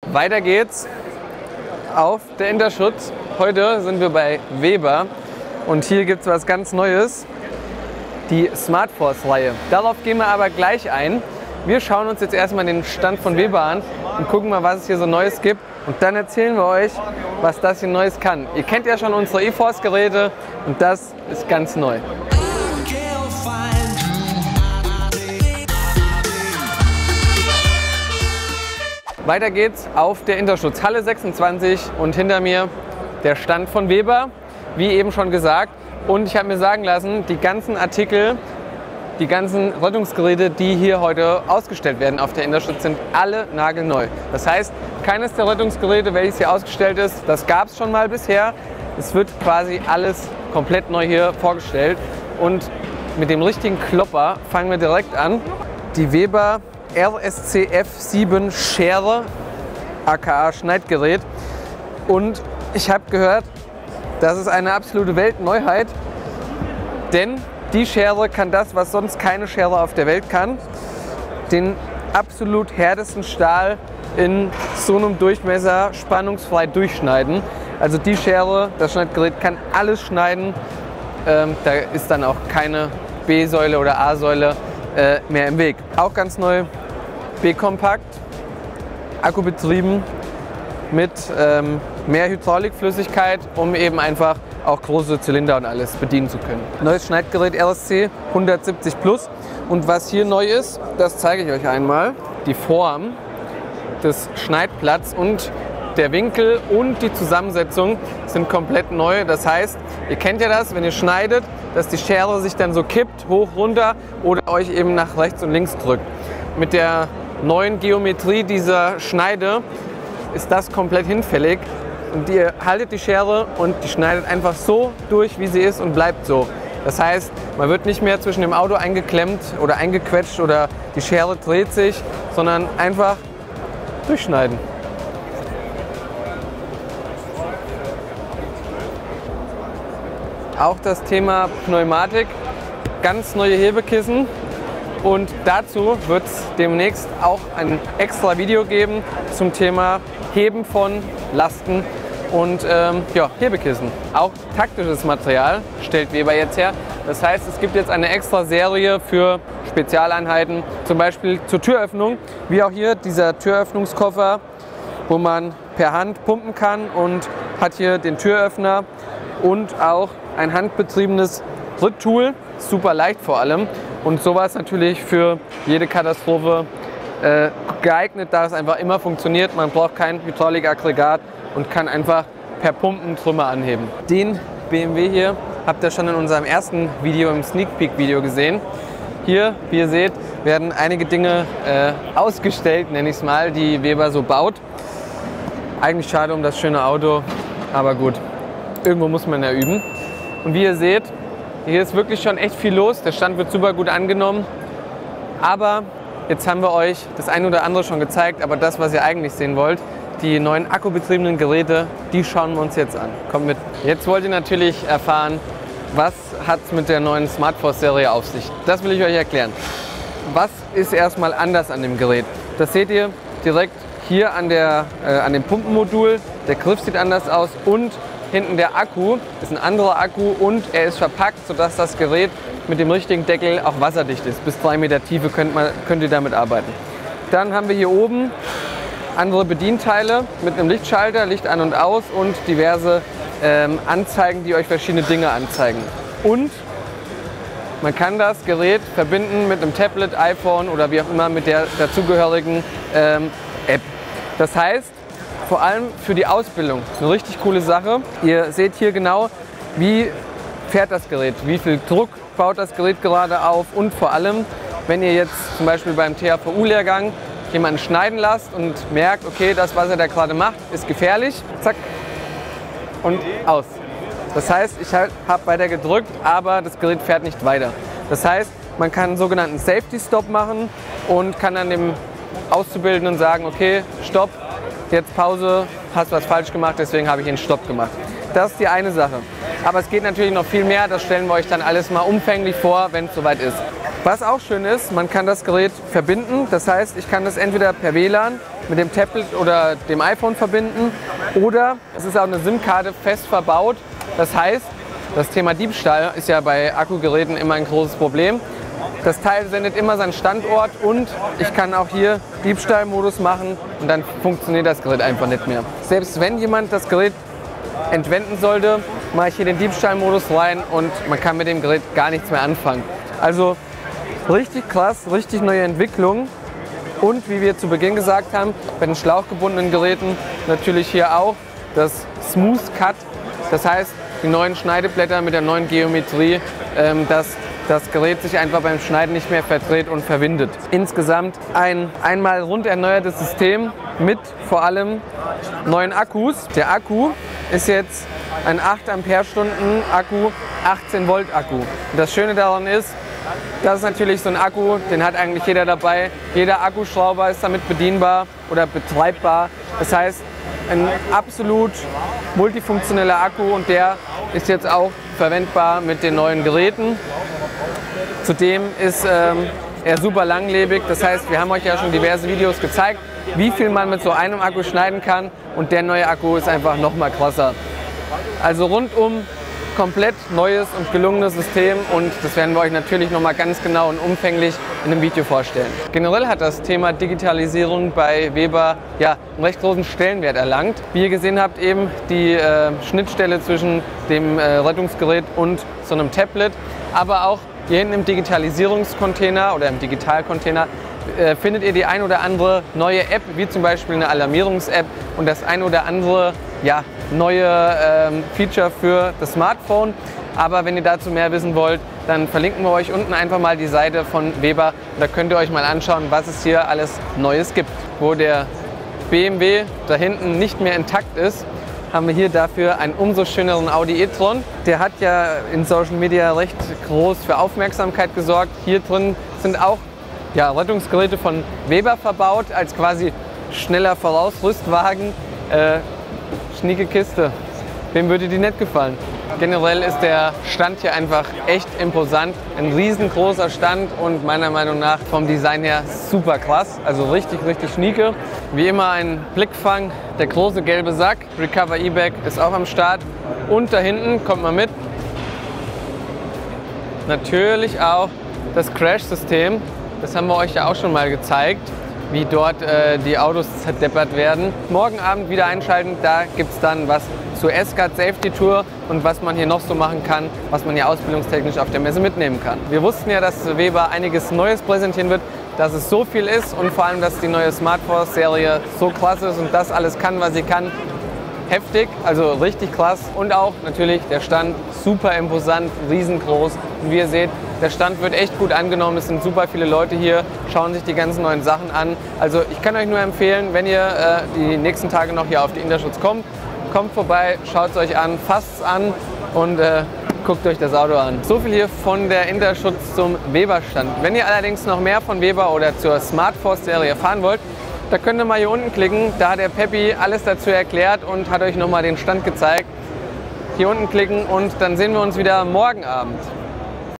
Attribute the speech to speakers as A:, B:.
A: Weiter geht's auf der Interschutz. Heute sind wir bei Weber und hier gibt es was ganz Neues, die SmartForce-Reihe. Darauf gehen wir aber gleich ein. Wir schauen uns jetzt erstmal den Stand von Weber an und gucken mal, was es hier so Neues gibt. Und dann erzählen wir euch, was das hier Neues kann. Ihr kennt ja schon unsere eForce-Geräte und das ist ganz neu. Weiter geht's auf der Interschutz Halle 26 und hinter mir der Stand von Weber, wie eben schon gesagt. Und ich habe mir sagen lassen, die ganzen Artikel, die ganzen Rettungsgeräte, die hier heute ausgestellt werden auf der Interschutz, sind alle nagelneu. Das heißt, keines der Rettungsgeräte, welches hier ausgestellt ist, das gab es schon mal bisher. Es wird quasi alles komplett neu hier vorgestellt. Und mit dem richtigen Klopper fangen wir direkt an. Die Weber RSC F7 Schere, aka Schneidgerät. Und ich habe gehört, das ist eine absolute Weltneuheit, denn die Schere kann das, was sonst keine Schere auf der Welt kann, den absolut härtesten Stahl in so einem Durchmesser spannungsfrei durchschneiden. Also die Schere, das Schneidgerät kann alles schneiden, da ist dann auch keine B-Säule oder A-Säule mehr im Weg. Auch ganz neu, B-Kompakt, akkubetrieben mit mehr Hydraulikflüssigkeit, um eben einfach auch große Zylinder und alles bedienen zu können. Neues Schneidgerät RSC 170 Plus. Und was hier neu ist, das zeige ich euch einmal. Die Form des Schneidblatts und der Winkel und die Zusammensetzung sind komplett neu. Das heißt, ihr kennt ja das, wenn ihr schneidet, dass die Schere sich dann so kippt, hoch, runter oder euch eben nach rechts und links drückt. Mit der neuen Geometrie dieser Schneide ist das komplett hinfällig. Und ihr haltet die Schere und die schneidet einfach so durch, wie sie ist und bleibt so. Das heißt, man wird nicht mehr zwischen dem Auto eingeklemmt oder eingequetscht oder die Schere dreht sich, sondern einfach durchschneiden. Auch das Thema Pneumatik, ganz neue Hebekissen und dazu wird es demnächst auch ein extra Video geben zum Thema Heben von Lasten und Hebekissen. Auch taktisches Material stellt Weber jetzt her. Das heißt, es gibt jetzt eine extra Serie für Spezialeinheiten, zum Beispiel zur Türöffnung, wie auch hier dieser Türöffnungskoffer, wo man per Hand pumpen kann und hat hier den Türöffner und auch ein handbetriebenes Tritttool, super leicht vor allem. Und sowas natürlich für jede Katastrophe geeignet, da es einfach immer funktioniert. Man braucht kein Hydraulikaggregat und kann einfach per Pumpen Trümmer anheben. Den BMW hier habt ihr schon in unserem ersten Video, im Sneak Peek Video gesehen. Hier, wie ihr seht, werden einige Dinge ausgestellt, nenne ich es mal, die Weber so baut. Eigentlich schade um das schöne Auto, aber gut, irgendwo muss man ja üben. Und wie ihr seht, hier ist wirklich schon echt viel los. Der Stand wird super gut angenommen. Aber jetzt haben wir euch das eine oder andere schon gezeigt. Aber das, was ihr eigentlich sehen wollt, die neuen akkubetriebenen Geräte, die schauen wir uns jetzt an. Kommt mit. Jetzt wollt ihr natürlich erfahren, was hat es mit der neuen SmartForce-Serie auf sich. Das will ich euch erklären. Was ist erstmal anders an dem Gerät? Das seht ihr direkt hier an dem Pumpenmodul. Der Griff sieht anders aus und hinten der Akku ist ein anderer Akku und er ist verpackt, sodass das Gerät mit dem richtigen Deckel auch wasserdicht ist. Bis 3 Meter Tiefe könnt ihr damit arbeiten. Dann haben wir hier oben andere Bedienteile mit einem Lichtschalter, Licht an und aus und diverse Anzeigen, die euch verschiedene Dinge anzeigen. Und man kann das Gerät verbinden mit einem Tablet, iPhone oder wie auch immer mit der dazugehörigen App. Das heißt, vor allem für die Ausbildung eine richtig coole Sache. Ihr seht hier genau, wie fährt das Gerät, wie viel Druck baut das Gerät gerade auf und vor allem, wenn ihr jetzt zum Beispiel beim THVU-Lehrgang jemanden schneiden lasst und merkt, okay, das, was er da gerade macht, ist gefährlich, zack und aus. Das heißt, ich habe weiter gedrückt, aber das Gerät fährt nicht weiter. Das heißt, man kann einen sogenannten Safety-Stop machen und kann dann dem Auszubildenden sagen, okay, stopp, jetzt Pause, hast was falsch gemacht, deswegen habe ich einen Stopp gemacht. Das ist die eine Sache. Aber es geht natürlich noch viel mehr, das stellen wir euch dann alles mal umfänglich vor, wenn es soweit ist. Was auch schön ist, man kann das Gerät verbinden, das heißt, ich kann das entweder per WLAN mit dem Tablet oder dem iPhone verbinden. Oder es ist auch eine SIM-Karte fest verbaut. Das heißt, das Thema Diebstahl ist ja bei Akkugeräten immer ein großes Problem. Das Teil sendet immer seinen Standort und ich kann auch hier Diebstahlmodus machen und dann funktioniert das Gerät einfach nicht mehr. Selbst wenn jemand das Gerät entwenden sollte, mache ich hier den Diebstahlmodus rein und man kann mit dem Gerät gar nichts mehr anfangen. Also richtig krass, richtig neue Entwicklung. Und wie wir zu Beginn gesagt haben, bei den schlauchgebundenen Geräten natürlich hier auch das Smooth Cut. Das heißt, die neuen Schneideblätter mit der neuen Geometrie, dass das Gerät sich einfach beim Schneiden nicht mehr verdreht und verwindet. Insgesamt ein einmal rund erneuertes System mit vor allem neuen Akkus. Der Akku ist jetzt ein 8 Ampere-Stunden Akku, 18 Volt Akku. Und das Schöne daran ist, das ist natürlich so ein Akku, den hat eigentlich jeder dabei. Jeder Akkuschrauber ist damit bedienbar oder betreibbar. Das heißt, ein absolut multifunktioneller Akku und der ist jetzt auch verwendbar mit den neuen Geräten. Zudem ist er super langlebig. Das heißt, wir haben euch ja schon diverse Videos gezeigt, wie viel man mit so einem Akku schneiden kann und der neue Akku ist einfach noch mal krasser. Also rundum komplett neues und gelungenes System und das werden wir euch natürlich noch mal ganz genau und umfänglich in einem Video vorstellen. Generell hat das Thema Digitalisierung bei Weber ja einen recht großen Stellenwert erlangt. Wie ihr gesehen habt, eben die Schnittstelle zwischen dem Rettungsgerät und so einem Tablet, aber auch hier hinten im Digitalisierungscontainer oder im Digitalcontainer findet ihr die ein oder andere neue App, wie zum Beispiel eine Alarmierungs-App und das ein oder andere ja, neue Feature für das Smartphone. Aber wenn ihr dazu mehr wissen wollt, dann verlinken wir euch unten einfach mal die Seite von Weber. Und da könnt ihr euch mal anschauen, was es hier alles Neues gibt. Wo der BMW da hinten nicht mehr intakt ist, haben wir hier dafür einen umso schöneren Audi e-tron. Der hat ja in Social Media recht groß für Aufmerksamkeit gesorgt. Hier drin sind auch ja, Rettungsgeräte von Weber verbaut, als quasi schneller Vorausrüstwagen. Schnieke Kiste. Wem würde die nicht gefallen? Generell ist der Stand hier einfach echt imposant. Ein riesengroßer Stand und meiner Meinung nach vom Design her super krass. Also richtig, richtig schnieke. Wie immer ein Blickfang, der große gelbe Sack. Recover E-Bag ist auch am Start. Und da hinten, kommt mal mit, natürlich auch das Crash-System. Das haben wir euch ja auch schon mal gezeigt, wie dort die Autos zerdeppert werden. Morgen Abend wieder einschalten, da gibt es dann was zur S-Card Safety Tour und was man hier noch so machen kann, was man hier ausbildungstechnisch auf der Messe mitnehmen kann. Wir wussten ja, dass Weber einiges Neues präsentieren wird, dass es so viel ist und vor allem, dass die neue SmartForce-Serie so krass ist und das alles kann, was sie kann. Heftig, also richtig krass und auch natürlich der Stand super imposant, riesengroß und wie ihr seht, der Stand wird echt gut angenommen, es sind super viele Leute hier, schauen sich die ganzen neuen Sachen an. Also ich kann euch nur empfehlen, wenn ihr die nächsten Tage noch hier auf die Interschutz kommt, kommt vorbei, schaut es euch an, fasst es an und guckt euch das Auto an. So viel hier von der Interschutz zum Weber-Stand. Wenn ihr allerdings noch mehr von Weber oder zur SmartForce-Serie erfahren wollt, da könnt ihr mal hier unten klicken, da hat der Peppi alles dazu erklärt und hat euch nochmal den Stand gezeigt. Hier unten klicken und dann sehen wir uns wieder morgen Abend.